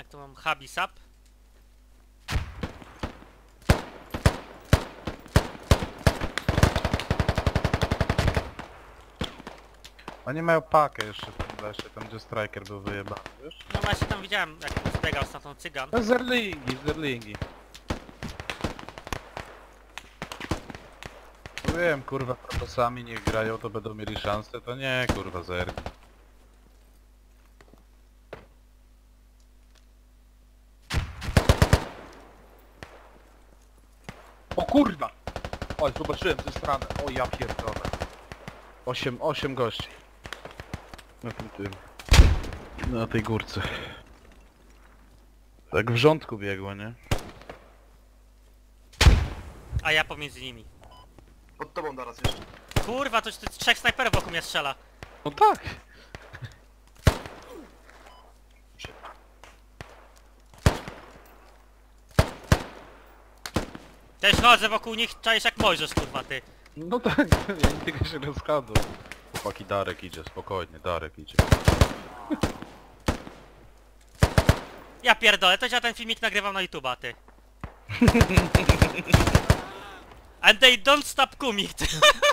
Tu mam Habisap. Oni mają pakę jeszcze w tym lesie, tam gdzie Striker był wyjebany, wiesz? No właśnie tam widziałem, jak zbiegał z tą cygan. No zerlingi, zerlingi. No wiem, kurwa, propasami niech grają, to będą mieli szansę, to nie, kurwa, zergi. O kurwa! Oj, zobaczyłem tę stronę. O ja pierdolę. 8 gości. Na tym. Na tej górce. Tak w rządku biegło, nie? A ja pomiędzy nimi. Pod tobą teraz jeszcze. Kurwa, to 3 snajperów wokół mnie strzela. No tak! Też chodzę wokół nich, czaisz jak Mojżesz, kurwa, ty. No tak, ja nigdy się nie zgadzam. Chłopaki, Darek idzie, spokojnie, Darek idzie. Ja pierdolę, to ja ten filmik nagrywam na YouTube'a, ty. And they don't stop coming, ty.